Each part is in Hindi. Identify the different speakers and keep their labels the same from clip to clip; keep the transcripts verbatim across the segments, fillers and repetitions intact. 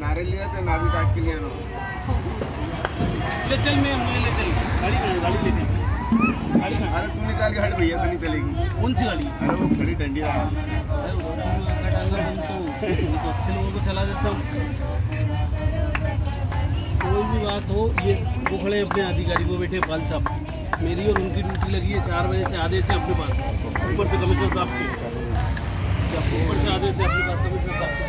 Speaker 1: नारियल लिया तो नारियल काट के लिया ना।
Speaker 2: ले चल, मैं ले चल गाड़ी गाड़ी ले चल गाड़ी।
Speaker 1: अरे तू निकाल के हट भैया से नहीं चलेगी।
Speaker 2: कौन सी गाड़ी?
Speaker 1: अरे वो खड़ी डंडी रहा।
Speaker 2: अरे उसका कटांगा बन तो तो अच्छे लोगों को चला देता हूँ। कोई भी बात हो, ये वो खड़े अपने अधिकारी को बैठे पाल साहब, मेरी और उनकी ड्यूटी लगी है चार बजे से आधे से अपने पास, ऊपर से कमिश्नर साहब की, ऊपर से आधे से अपने पास कमिश्नर साहब की।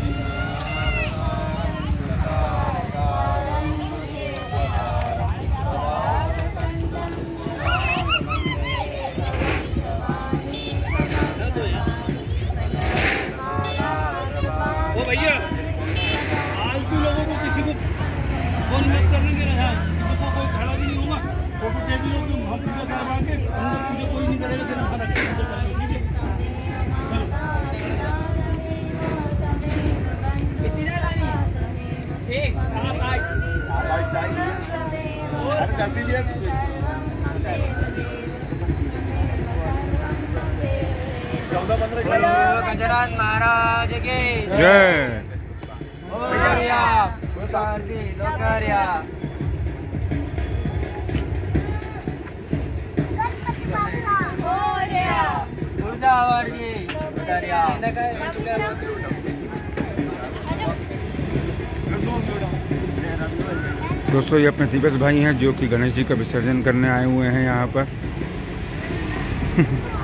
Speaker 2: ओ भैया, फालतू लोगों को किसी को फोन मत करने देना है, किसी को कोई खड़ा भी नहीं होगा, फोटो टेबल हो तुम हम पूजा करवा के अंदर पूजा कोई नहीं करेगा, सिर्फ खाना पूजा करके, ठीक है? चलो कितना लानी? एक सात आठ सात आठ चाहिए और दस ही लिया। चौदह पंद्रह गजराज महाराज के
Speaker 3: जय। दोस्तों ये अपने दिवस भाई हैं जो कि गणेश जी का विसर्जन करने आए हुए हैं यहाँ पर।